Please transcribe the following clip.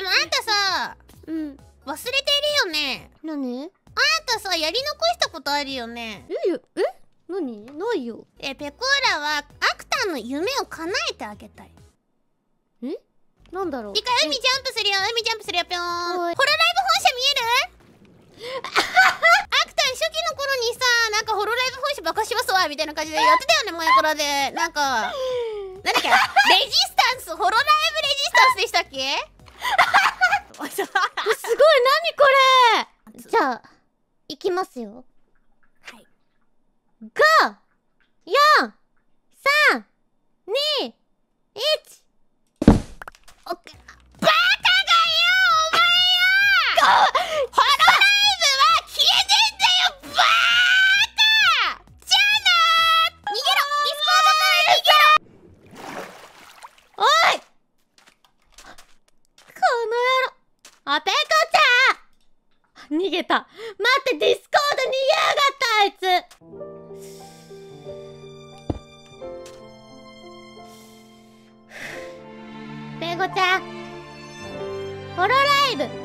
でもあんたさ、 うん。 忘れてるよね。 何？ あんたさ、やり残したことあるよね。 何？ないよ。 ペコーラはアクターの夢を叶えてあげたい。 なんだろう。 ピカ、海ジャンプするよ、海ジャンプするよ、ぴょーん。ホロライブ本社見える？アクター初期の頃にさ、なんかホロライブ本社爆破しますわみたいな感じでやってたよね、前からで。なんか、なんだっけ、レジスタンス、ホロライブレジスタンスでしたっけ？ すごい、何これ。じゃあ、いきますよ。 はい。 5、4、3、2、1。 バカがよ、お前よ。ホロライブは消えてんだよ、バーカ。じゃあなー。逃げろ、ディスコードから逃げろ。 おい、この野郎。あ、ペコちゃん逃げた。待って、ディスコード逃げやがったあいつ。ペコちゃん、ホロライブ